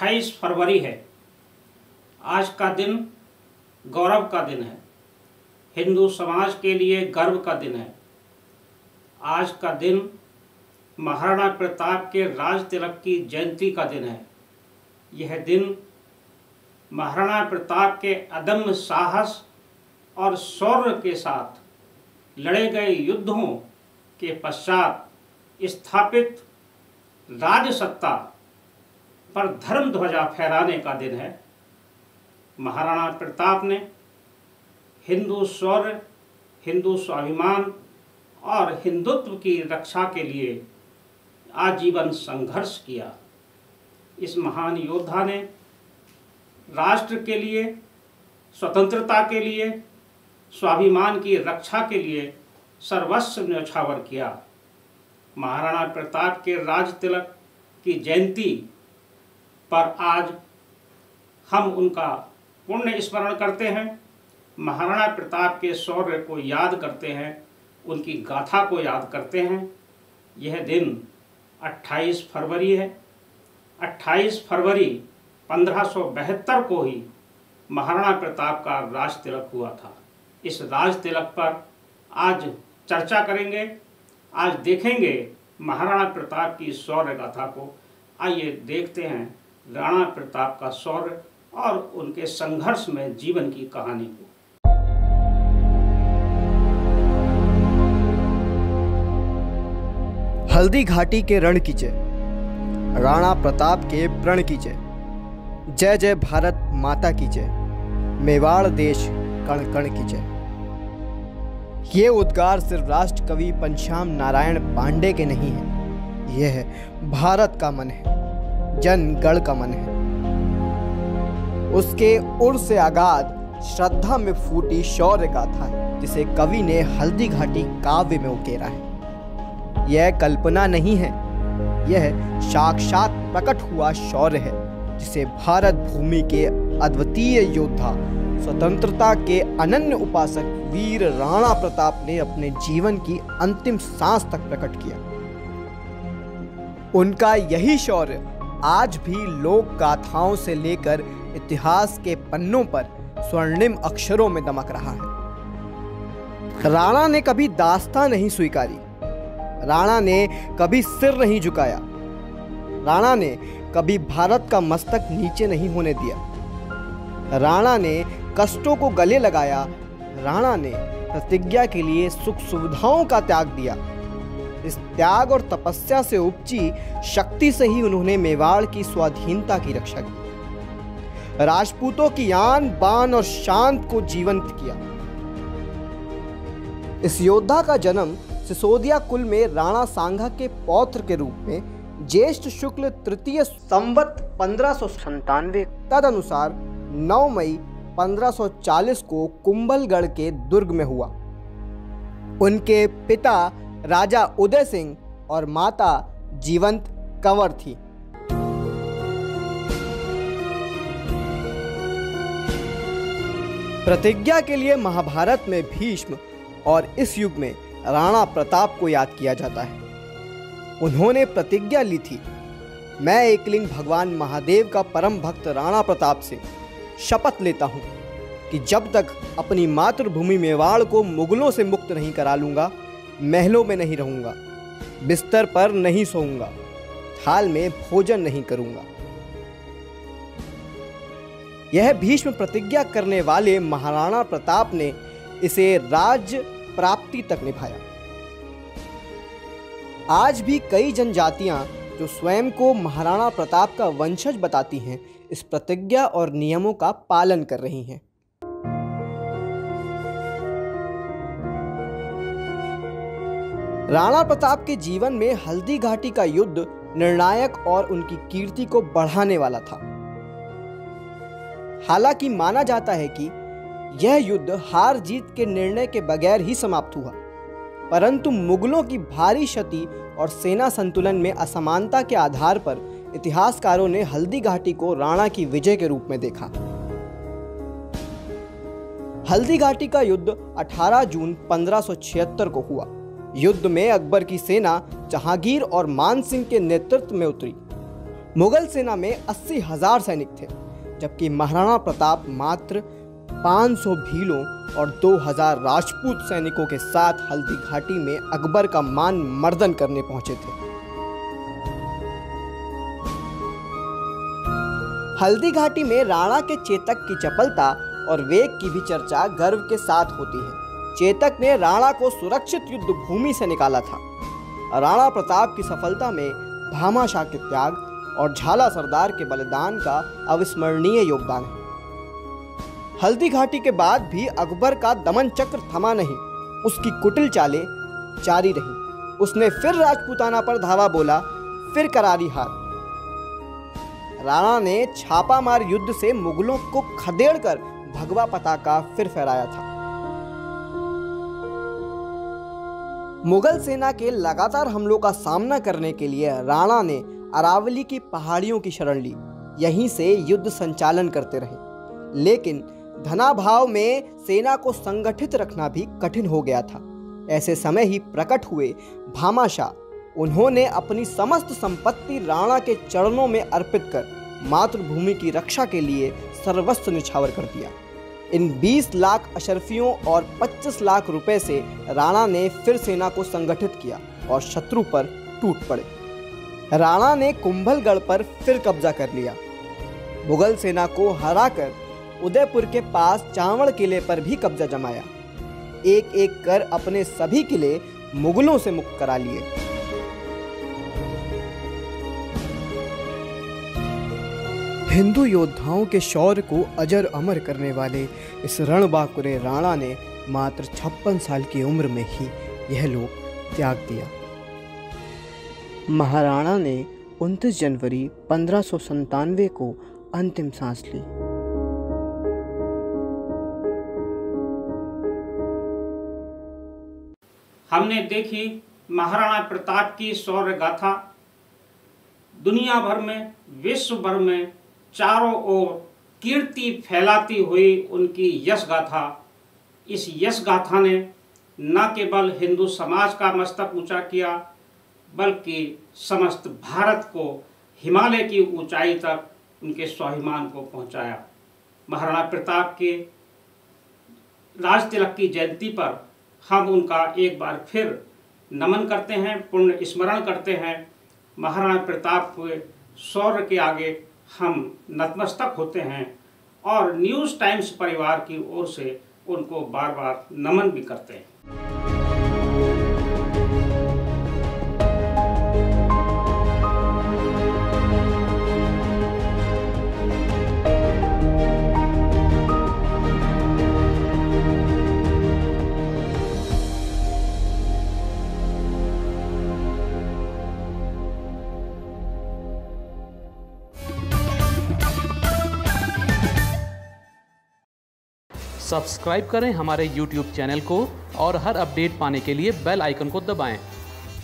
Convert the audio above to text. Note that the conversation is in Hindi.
28 फरवरी है। आज का दिन गौरव का दिन है, हिंदू समाज के लिए गर्व का दिन है। आज का दिन महाराणा प्रताप के राज तिलक की जयंती का दिन है। यह दिन महाराणा प्रताप के अदम्य साहस और शौर्य के साथ लड़े गए युद्धों के पश्चात स्थापित राजसत्ता पर धर्म ध्वजा फहराने का दिन है। महाराणा प्रताप ने हिंदू शौर्य, हिंदू स्वाभिमान और हिंदुत्व की रक्षा के लिए आजीवन संघर्ष किया। इस महान योद्धा ने राष्ट्र के लिए, स्वतंत्रता के लिए, स्वाभिमान की रक्षा के लिए सर्वस्व न्यौछावर किया। महाराणा प्रताप के राज तिलक की जयंती पर आज हम उनका पुण्य स्मरण करते हैं, महाराणा प्रताप के शौर्य को याद करते हैं, उनकी गाथा को याद करते हैं। यह दिन 28 फरवरी है। 28 फरवरी 1572 को ही महाराणा प्रताप का राज तिलक हुआ था। इस राज तिलक पर आज चर्चा करेंगे, आज देखेंगे महाराणा प्रताप की शौर्य गाथा को। आइए देखते हैं राणा प्रताप का शौर्य और उनके संघर्ष में जीवन की कहानी को। हल्दी घाटी के रण की जय, राणा प्रताप के प्रण की जय, जय जय भारत माता की जय, मेवाड़ देश कण कण की जय। ये उद्गार सिर्फ राष्ट्र कवि पंचाम नारायण पांडे के नहीं है, यह भारत का मन है, जनगण का मन है। उसके उर से आगाध श्रद्धा में फूटी शौर्य गाथा है, जिसे कवि ने हल्दी घाटी काव्य में उकेरा है। यह कल्पना नहीं है, यह साक्षात प्रकट हुआ शौर्य है, जिसे भारत भूमि के अद्वितीय योद्धा, स्वतंत्रता के अनन्य उपासक वीर राणा प्रताप ने अपने जीवन की अंतिम सांस तक प्रकट किया। उनका यही शौर्य आज भी लोक गाथाओं से लेकर इतिहास के पन्नों पर स्वर्णिम अक्षरों में दमक रहा है। राणा ने कभी दास्तां नहीं स्वीकारी, राणा ने कभी सिर नहीं झुकाया, राणा ने कभी भारत का मस्तक नीचे नहीं होने दिया। राणा ने कष्टों को गले लगाया, राणा ने प्रतिज्ञा के लिए सुख सुविधाओं का त्याग दिया। इस त्याग और तपस्या से उपजी शक्ति से ही उन्होंने मेवाड़ की स्वाधीनता की रक्षा की, राजपूतों की आन बान और शान को जीवंत किया। इस योद्धा का जन्म सिसोदिया कुल में राणा सांगा के पौत्र के रूप में ज्येष्ठ शुक्ल तृतीय संवत 1597 तदनुसार 9 मई 1540 को कुंभलगढ़ के दुर्ग में हुआ। उनके पिता राजा उदय सिंह और माता जीवंत कंवर थी। प्रतिज्ञा के लिए महाभारत में भीष्म और इस युग में राणा प्रताप को याद किया जाता है। उन्होंने प्रतिज्ञा ली थी, मैं एकलिंग भगवान महादेव का परम भक्त राणा प्रताप से शपथ लेता हूं कि जब तक अपनी मातृभूमि मेवाड़ को मुगलों से मुक्त नहीं करा लूंगा, महलों में नहीं रहूंगा, बिस्तर पर नहीं सोऊंगा, थाल में भोजन नहीं करूंगा। यह भीष्म प्रतिज्ञा करने वाले महाराणा प्रताप ने इसे राज्य प्राप्ति तक निभाया। आज भी कई जनजातियां जो स्वयं को महाराणा प्रताप का वंशज बताती हैं, इस प्रतिज्ञा और नियमों का पालन कर रही हैं। राणा प्रताप के जीवन में हल्दी घाटी का युद्ध निर्णायक और उनकी कीर्ति को बढ़ाने वाला था। हालांकि माना जाता है कि यह युद्ध हार जीत के निर्णय के बगैर ही समाप्त हुआ, परंतु मुगलों की भारी क्षति और सेना संतुलन में असमानता के आधार पर इतिहासकारों ने हल्दी घाटी को राणा की विजय के रूप में देखा। हल्दी घाटी का युद्ध 18 जून 1576 को हुआ। युद्ध में अकबर की सेना जहांगीर और मान सिंह के नेतृत्व में उतरी। मुगल सेना में 80,000 सैनिक थे, जबकि महाराणा प्रताप मात्र 500 भीलों और 2,000 राजपूत सैनिकों के साथ हल्दी घाटी में अकबर का मान मर्दन करने पहुंचे थे। हल्दी घाटी में राणा के चेतक की चपलता और वेग की भी चर्चा गर्व के साथ होती है। चेतक ने राणा को सुरक्षित युद्ध भूमि से निकाला था। राणा प्रताप की सफलता में भामाशाह के त्याग और झाला सरदार के बलिदान का अविस्मरणीय योगदान है। हल्दी घाटी के बाद भी अकबर का दमन चक्र थमा नहीं, उसकी कुटिल चालें जारी रही। उसने फिर राजपूताना पर धावा बोला, फिर करारी हार। राणा ने छापामार युद्ध से मुगलों को खदेड़कर भगवा पताका फिर फहराया था। मुगल सेना के लगातार हमलों का सामना करने के लिए राणा ने अरावली की पहाड़ियों की शरण ली। यहीं से युद्ध संचालन करते रहे, लेकिन धनाभाव में सेना को संगठित रखना भी कठिन हो गया था। ऐसे समय ही प्रकट हुए भामाशाह। उन्होंने अपनी समस्त संपत्ति राणा के चरणों में अर्पित कर मातृभूमि की रक्षा के लिए सर्वस्व न्यौछावर कर दिया। इन 20 लाख अशरफियों और 25 लाख रुपए से राणा ने फिर सेना को संगठित किया और शत्रु पर टूट पड़े। राणा ने कुंभलगढ़ पर फिर कब्जा कर लिया। मुगल सेना को हराकर उदयपुर के पास चावड़ किले पर भी कब्जा जमाया। एक एक कर अपने सभी किले मुगलों से मुक्त करा लिए। हिंदू योद्धाओं के शौर्य को अजर अमर करने वाले इस रणबांकुरे राणा ने मात्र 56 साल की उम्र में ही यह लोक त्याग दिया। महाराणा ने 29 जनवरी 1597 को अंतिम सांस ली। हमने देखी महाराणा प्रताप की शौर्य गाथा। दुनिया भर में, विश्व भर में चारों ओर कीर्ति फैलाती हुई उनकी यश गाथा। इस यश गाथा ने न केवल हिंदू समाज का मस्तक ऊंचा किया, बल्कि समस्त भारत को हिमालय की ऊंचाई तक उनके स्वाभिमान को पहुंचाया। महाराणा प्रताप के राज तिलक की जयंती पर हम उनका एक बार फिर नमन करते हैं, पुण्य स्मरण करते हैं। महाराणा प्रताप के शौर्य के आगे हम नतमस्तक होते हैं और न्यूज़ टाइम्स परिवार की ओर से उनको बार बार नमन भी करते हैं। सब्सक्राइब करें हमारे YouTube चैनल को और हर अपडेट पाने के लिए बेल आइकन को दबाएं।